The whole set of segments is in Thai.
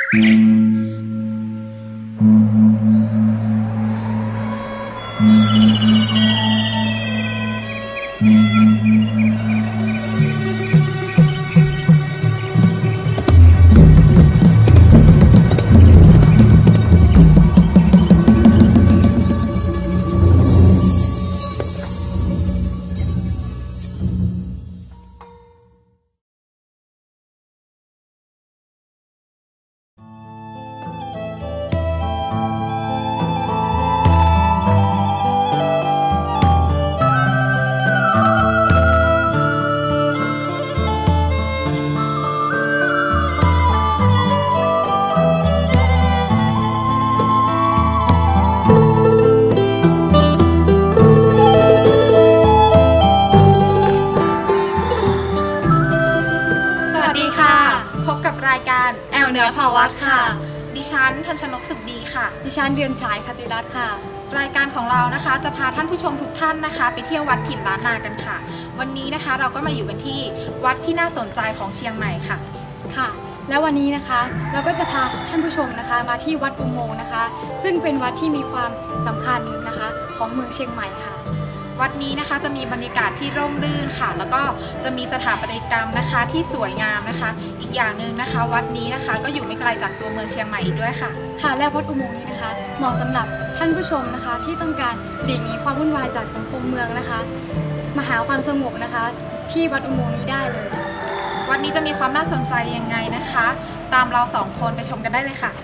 แอลเหนือภาวัตค่ะดิฉันทันชนกสุขดีค่ะดิฉันเดือนฉายคติรัตน์ค่ะรายการของเรานะคะจะพาท่านผู้ชมทุกท่านนะคะไปเที่ยววัดถิ่นล้านนากันค่ะวันนี้นะคะเราก็มาอยู่กันที่วัดที่น่าสนใจของเชียงใหม่ค่ะค่ะแล้ววันนี้นะคะเราก็จะพาท่านผู้ชมนะคะมาที่วัดอุโมงค์นะคะซึ่งเป็นวัดที่มีความสำคัญนะคะของเมืองเชียงใหม่ค่ะวัดนี้นะคะจะมีบรรยากาศที่ร่มรื่นค่ะแล้วก็จะมีสถาปัตยกรรมนะคะที่สวยงามนะคะอีกอย่างหนึ่งนะคะวัดนี้นะคะก็อยู่ไม่ไกลจากตัวเมืองเชียงใหม่อีกด้วยค่ะค่ะและวัดอุโมงค์นี้นะคะเหมาะสำหรับท่านผู้ชมนะคะที่ต้องการหลีกหนีความวุ่นวายจากสังคมเมืองนะคะมาหาความสงบนะคะที่วัดอุโมงค์นี้ได้เลยวัดนี้จะมีความน่าสนใจยังไงนะคะตามเรา2 คนไปชมกันได้เลยค่ะ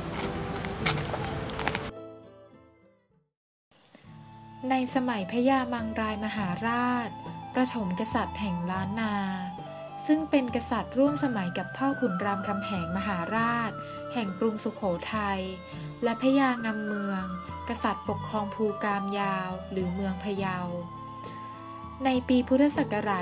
ในสมัยพญามังรายมหาราชประถมกษัตริย์แห่งล้านนาซึ่งเป็นกษัตริย์ร่วมสมัยกับพ่อขุนรามคำแหงมหาราชแห่งกรุงสุโขทัยและพญางำเมืองกษัตริย์ปกครองภูกามยาวหรือเมืองพะเยาในปีพุทธศักราช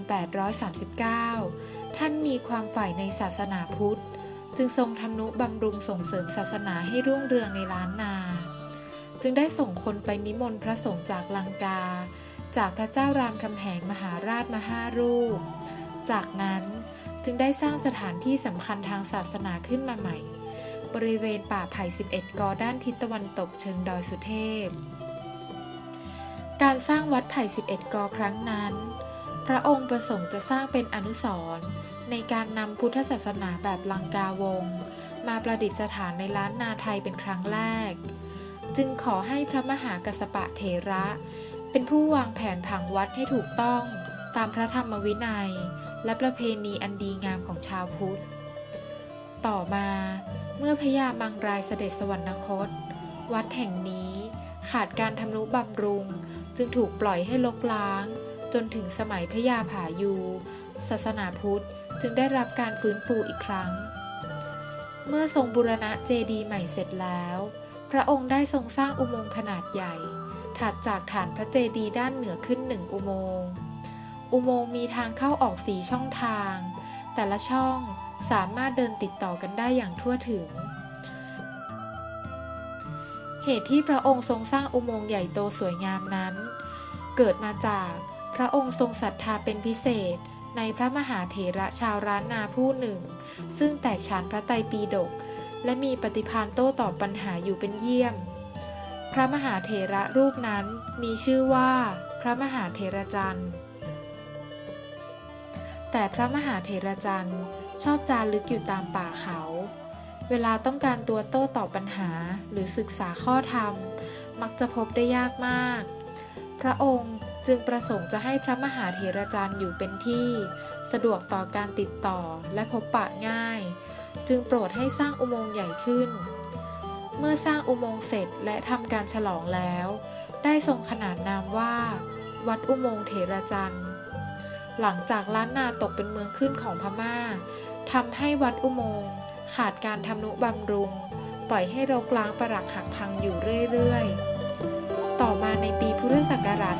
1839 ท่านมีความใฝ่ในศาสนาพุทธจึงทรงทำนุบำรุงส่งเสริมศาสนาให้รุ่งเรืองในล้านนาจึงได้ส่งคนไปนิมนต์พระสงฆ์จากลังกาจากพระเจ้ารามคำแหงมหาราชมา5 รูปจากนั้นจึงได้สร้างสถานที่สำคัญทางศาสนาขึ้นมาใหม่บริเวณป่าไผ่11 กอด้านทิศตะวันตกเชิงดอยสุเทพการสร้างวัดไผ่11 กอครั้งนั้นพระองค์ประสงค์จะสร้างเป็นอนุสรณ์ในการนำพุทธศาสนาแบบลังกาวงศ์มาประดิษฐานในล้านนาไทยเป็นครั้งแรกจึงขอให้พระมหากัสสปะเถระเป็นผู้วางแผนผังวัดให้ถูกต้องตามพระธรรมวินัยและประเพณีอันดีงามของชาวพุทธต่อมาเมื่อพญามังรายเสด็จสวรรคตวัดแห่งนี้ขาดการทำนุบำรุงจึงถูกปล่อยให้รกร้างจนถึงสมัยพญาผายูศาสนาพุทธจึงได้รับการฟื้นฟูอีกครั้งเมื่อทรงบูรณะเจดีย์ใหม่เสร็จแล้วพระองค์ได้ทรงสร้างอุโมงค์ขนาดใหญ่ถัดจากฐานพระเจดีย์ด้านเหนือขึ้น1 อุโมงค์อุโมงค์มีทางเข้าออก4 ช่องทางแต่ละช่องสามารถเดินติดต่อกันได้อย่างทั่วถึงเหตุที่พระองค์ทรงสร้างอุโมงค์ใหญ่โตสวยงามนั้นเกิดมาจากพระองค์ทรงศรัทธาเป็นพิเศษในพระมหาเถระชาวล้านนาผู้หนึ่งซึ่งแตกฉานพระไตรปิฎกและมีปฏิภาณโต้ตอบปัญหาอยู่เป็นเยี่ยมพระมหาเถระรูปนั้นมีชื่อว่าพระมหาเถรจันทร์แต่พระมหาเถรจันทร์ชอบจารึกอยู่ตามป่าเขาเวลาต้องการตัวโต้ตอบปัญหาหรือศึกษาข้อธรรมมักจะพบได้ยากมากพระองค์จึงประสงค์จะให้พระมหาเถรจันทร์อยู่เป็นที่สะดวกต่อการติดต่อและพบปะง่ายจึงโปรดให้สร้างอุโมงค์ใหญ่ขึ้นเมื่อสร้างอุโมงค์เสร็จและทำการฉลองแล้วได้ทรงขนานนามว่าวัดอุโมงค์เถรจันทร์หลังจากล้านนาตกเป็นเมืองขึ้นของพม่าทำให้วัดอุโมงค์ขาดการทำนุบำรุงปล่อยให้รกร้างปรักหักพังอยู่เรื่อยๆต่อมาในปีพุทธศักราช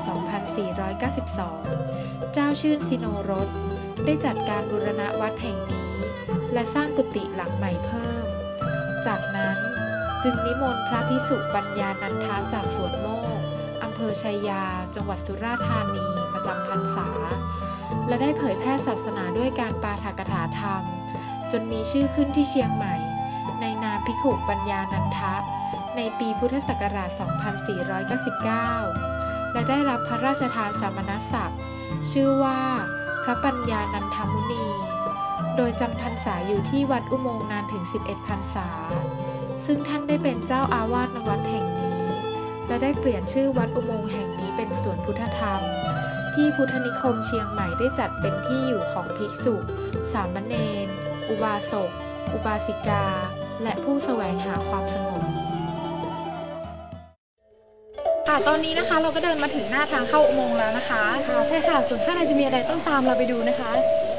2492 เจ้าชื่นสิโนรสได้จัดการบูรณะวัดแห่งนี้และสร้างกุฏิหลังใหม่เพิ่มจากนั้นจึงนิมนต์พระภิกษุปัญญานันทะจากสวนโมกอำเภอชัยยาจังหวัดสุราษฎร์ธานีประจำพรรษาและได้เผยแพร่ศาสนาด้วยการปาฐกถาธรรมจนมีชื่อขึ้นที่เชียงใหม่ภิกขุปัญญานันทะในปีพุทธศักราช 2499 และได้รับพระราชทานสมณศักดิ์ชื่อว่าพระปัญญานันทมุนีโดยจำพรรษาอยู่ที่วัดอุโมงค์นานถึง 11 พรรษาซึ่งท่านได้เป็นเจ้าอาวาสวัดแห่งนี้และได้เปลี่ยนชื่อวัดอุโมงค์แห่งนี้เป็นสวนพุทธธรรมที่พุทธนิคมเชียงใหม่ได้จัดเป็นที่อยู่ของภิกษุ สามเณร อุบาสก อุบาสิกา และผู้แสวงหาความสงบค่ะตอนนี้นะคะเราก็เดินมาถึงหน้าทางเข้าอุโมงค์แล้วนะคะค่ะใช่ค่ะส่วนข้างในจะมีอะไรต้องตามเราไปดูนะคะ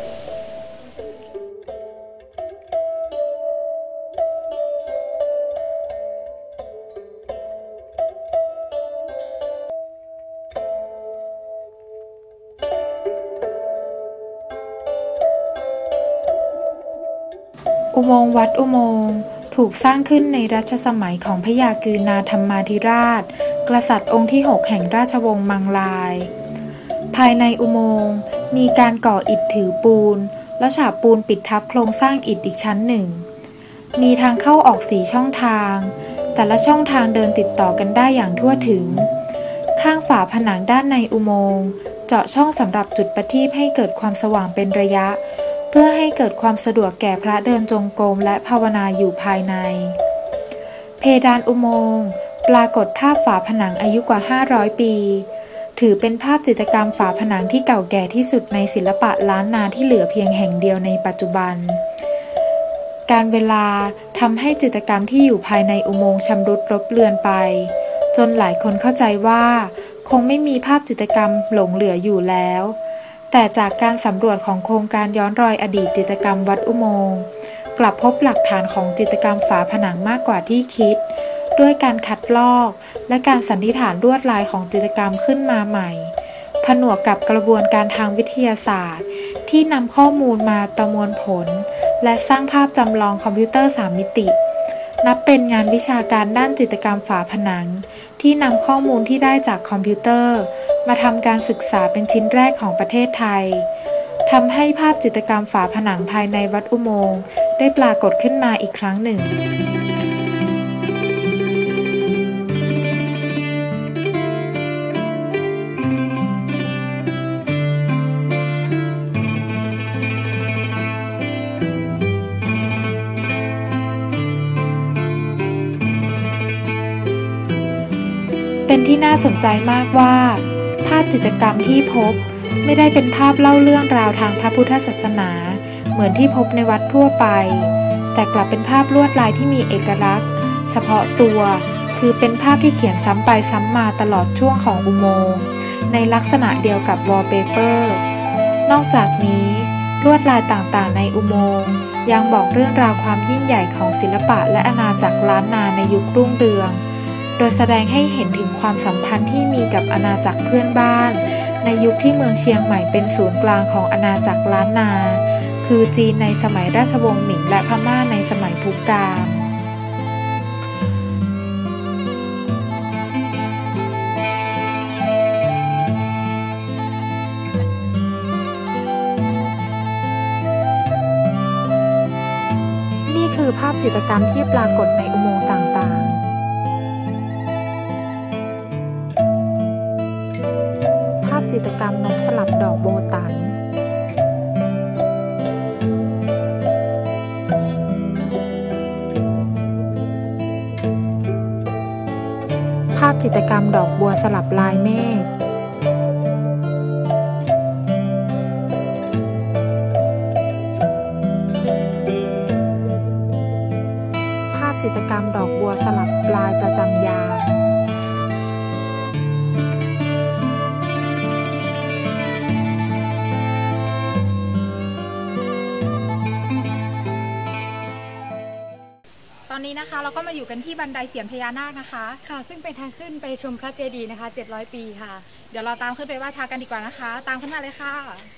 อุโมงค์วัดอุโมงค์ถูกสร้างขึ้นในรัชสมัยของพระยากือนาธรรมาธิราชกษัตริย์องค์ที่ 6 แห่งราชวงศ์มังลายภายในอุโมงค์มีการก่ออิฐถือปูนและฉาบปูนปิดทับโครงสร้างอิฐอีกชั้นหนึ่งมีทางเข้าออก4ช่องทางแต่ละช่องทางเดินติดต่อกันได้อย่างทั่วถึงข้างฝาผนังด้านในอุโมงค์เจาะช่องสำหรับจุดประทีปให้เกิดความสว่างเป็นระยะเพื่อให้เกิดความสะดวกแก่พระเดินจงกรมและภาวนาอยู่ภายในเพดานอุโมงค์ปรากฏภาพฝาผนังอายุกว่า 500 ปีถือเป็นภาพจิตรกรรมฝาผนังที่เก่าแก่ที่สุดในศิลปะล้านนาที่เหลือเพียงแห่งเดียวในปัจจุบันการเวลาทำให้จิตรกรรมที่อยู่ภายในอุโมงค์ชำรุดรบเลือนไปจนหลายคนเข้าใจว่าคงไม่มีภาพจิตรกรรมหลงเหลืออยู่แล้วแต่จากการสำรวจของโครงการย้อนรอยอดีตจิตรกรรมวัดอุโมงค์กลับพบหลักฐานของจิตรกรรมฝาผนังมากกว่าที่คิดด้วยการคัดลอกและการสันนิษฐานลวดลายของจิตรกรรมขึ้นมาใหม่ผนวกกับกระบวนการทางวิทยาศาสตร์ที่นำข้อมูลมาประมวลผลและสร้างภาพจำลองคอมพิวเตอร์3มิตินับเป็นงานวิชาการด้านจิตรกรรมฝาผนังที่นำข้อมูลที่ได้จากคอมพิวเตอร์มาทำการศึกษาเป็นชิ้นแรกของประเทศไทยทำให้ภาพจิตรกรรมฝาผนังภายในวัดอุโมงค์ได้ปรากฏขึ้นมาอีกครั้งหนึ่งเป็นที่น่าสนใจมากว่าภาพจิตรกรรมที่พบไม่ได้เป็นภาพเล่าเรื่องราวทางพระพุทธศาสนาเหมือนที่พบในวัดทั่วไปแต่กลับเป็นภาพลวดลายที่มีเอกลักษณ์เฉพาะตัวคือเป็นภาพที่เขียนซ้ำไปซ้ำมาตลอดช่วงของอุโมงค์ในลักษณะเดียวกับวอลเปเปอร์นอกจากนี้ลวดลายต่างๆในอุโมงค์ยังบอกเรื่องราวความยิ่งใหญ่ของศิลปะและอาณาจักรล้านนาในยุครุ่งเรืองโดยแสดงให้เห็นถึงความสัมพันธ์ที่มีกับอาณาจักรเพื่อนบ้านในยุคที่เมืองเชียงใหม่เป็นศูนย์กลางของอาณาจักรล้านนาคือจีนในสมัยราชวงศ์หมิงและพม่าในสมัยพุกามนี่คือภาพจิตรกรรมที่ปรากฏในอุโมงค์ต่างๆจิตรกรรมนกสลับดอกโบตันภาพจิตรกรรมดอกบัวสลับลายเมฆภาพจิตรกรรมดอกบัวสลับลายประจำยามตอนนี้นะคะเราก็มาอยู่กันที่บันไดเสียนพญานาคนะคะค่ะซึ่งเป็นทางขึ้นไปชมพระเจดีย์นะคะ700 ปีค่ะเดี๋ยวเราตามขึ้นไปไหว้พระกันดีกว่านะคะตามขึ้นมาเลยค่ะ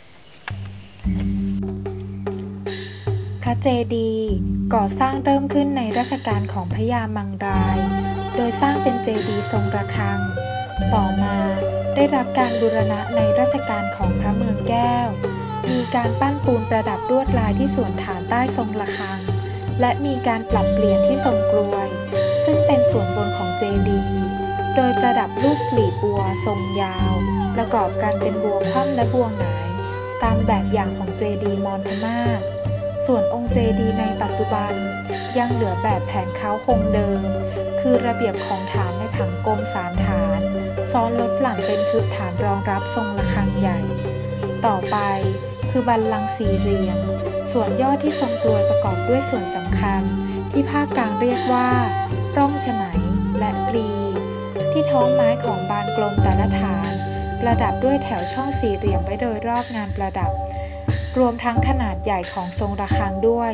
พระเจดีย์ก่อสร้างเริ่มขึ้นในรัชกาลของพระยามังรายโดยสร้างเป็นเจดีย์ทรงระฆังต่อมาได้รับการบูรณะในรัชกาลของพระเมืองแก้วมีการปั้นปูนประดับลวดลายที่ส่วนฐานใต้ทรงระฆังและมีการปรับเปลี่ยนที่ทรงกลวยซึ่งเป็นส่วนบนของเจดีย์โดยประดับรูปกลีบบัวทรงยาวประกอบกันเป็นบัวคว่ำและบัวหงายตามแบบอย่างของเจดีย์มอญพม่าส่วนองค์เจดีย์ในปัจจุบันยังเหลือแบบแผนเค้าคงเดิมคือระเบียบของฐานในผังกลม3 ฐานซ้อนลดหลั่นเป็นชุดฐานรองรับทรงระฆังใหญ่ต่อไปคือบัลลังก์สี่เหลี่ยมส่วนยอดที่ทรงกลวยประกอบด้วยส่วนสำคัญที่ภาคกลางเรียกว่าร่องฉไหนและปรีที่ท้องไม้ของบานกลมแต่ละฐานประดับด้วยแถวช่องสี่เหลี่ยมไว้โดยรอบงานประดับรวมทั้งขนาดใหญ่ของทรงระฆังด้วย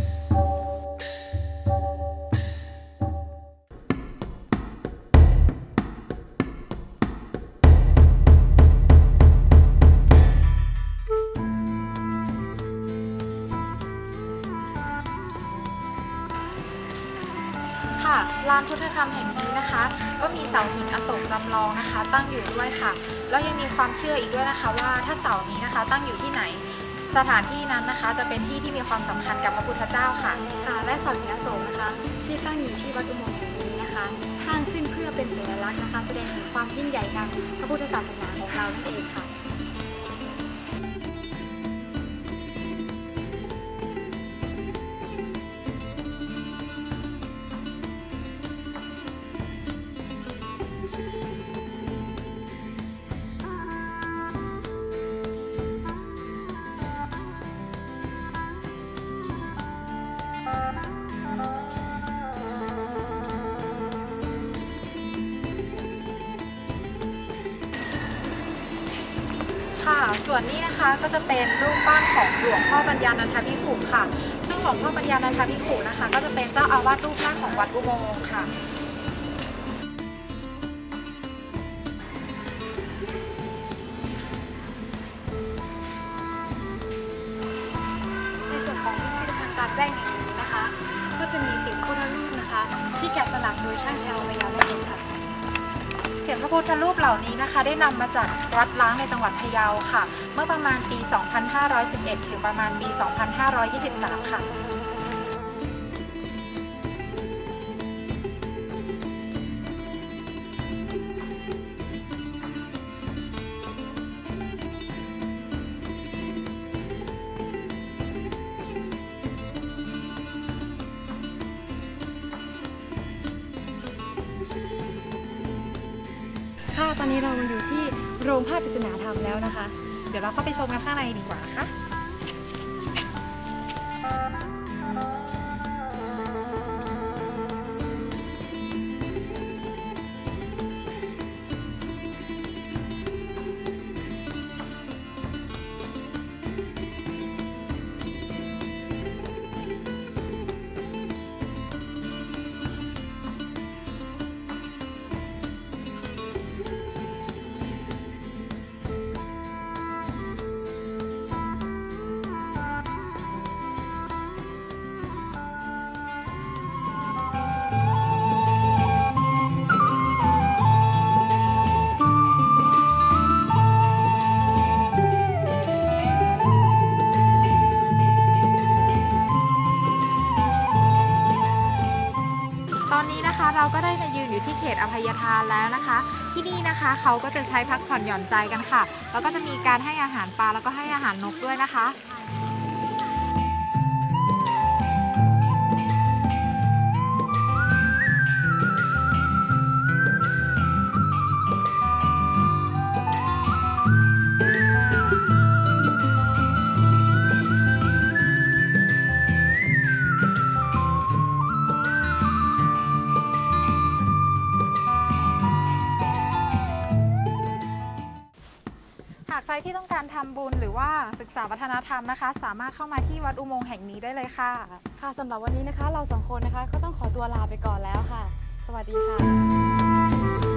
ลานพุทธธรรมแห่งนี้นะคะก็มีเสาหินอโศกจำลองนะคะตั้งอยู่ด้วยค่ะแล้วยังมีความเชื่ออีกด้วยนะคะว่าถ้าเสานี้นะคะตั้งอยู่ที่ไหนสถานที่นั้นนะคะจะเป็นที่ที่มีความสำคัญกับพระพุทธเจ้าค่ะและเสาหินอโศกนะคะที่ตั้งอยู่ที่วัดอุโมงค์แห่งนี้นะคะสร้างขึ้นเพื่อเป็นสัญลักษณ์นะคะแสดงถึงความยิ่งใหญ่ทางพระพุทธศาสนาของเรานั่นเองค่ะส่วนนี้นะคะก็จะเป็นรูปปั้นของหลวงพ่อปัญญานันทภิกขุค่ะซึ่งหลวงพ่อปัญญานันทภิกขุนะคะก็จะเป็นเจ้าอาวาสรูปแรกของวัดอุโมงค์ค่ะในส่วนของพิพิธภัณฑ์กลางแจ้งแห่งนี้นะคะก็จะมีสิ่งพุทธรูปนะคะที่แกะสลักโดยช่างชาวพะเยานั่นเองค่ะเขียนพระพุทธรูปเหล่านี้นะคะได้นำมาจากวัดล้างในจังหวัดพะเยาค่ะเมื่อประมาณปี 2511 ถึงประมาณปี 2523 ค่ะตอนนี้เรามาอยู่ที่โรงภาพปริศนาธรรมแล้วนะคะเดี๋ยวเราเข้าไปชมกันข้างในดีกว่านะคะเราก็ได้มายืนอยู่ที่เขตอภัยทานแล้วนะคะที่นี่นะคะเขาก็จะใช้พักผ่อนหย่อนใจกันค่ะแล้วก็จะมีการให้อาหารปลาแล้วก็ให้อาหารนกด้วยนะคะ ใครที่ต้องการทำบุญหรือว่าศึกษาวัฒนธรรมนะคะสามารถเข้ามาที่วัดอุโมงค์แห่งนี้ได้เลยค่ะค่ะสำหรับวันนี้นะคะเรา2 คนนะคะก็ต้องขอตัวลาไปก่อนแล้วค่ะสวัสดีค่ะ